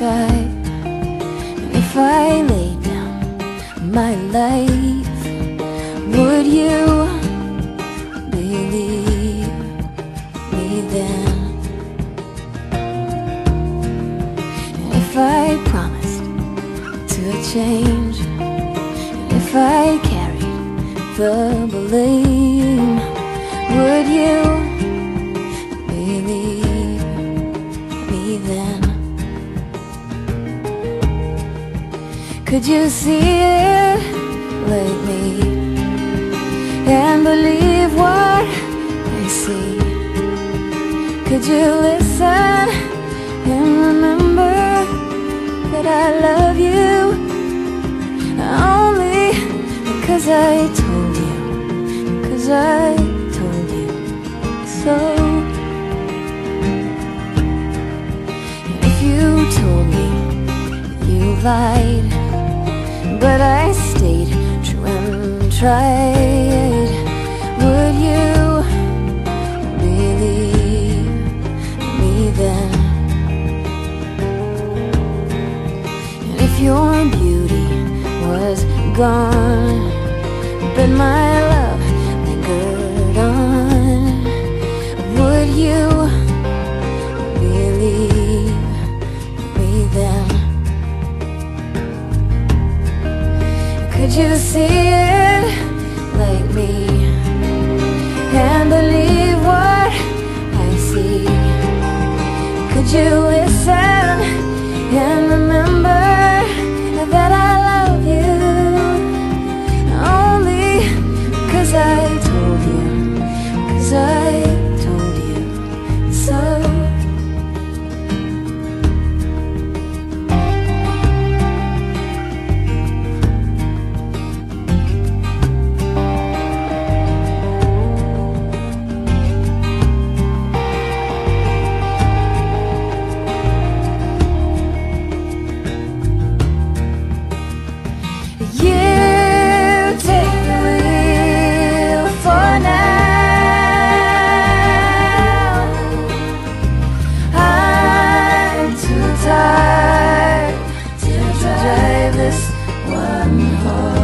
sky. And if I lay down my life, would you believe me then? And if I promised to change, and if I carried the blame, would you believe me then? Could you see it like me and believe what I see? Could you listen and remember that I love you only because I told you, because I told you so? If you told me you lied, but I stayed true and tried, would you believe me then? And if your beauty was gone, but my love lingered on, would you believe me then? Could you see it like me and believe what I see? Could you listen and remember that I love you only because I told you, because I told you so? One heart.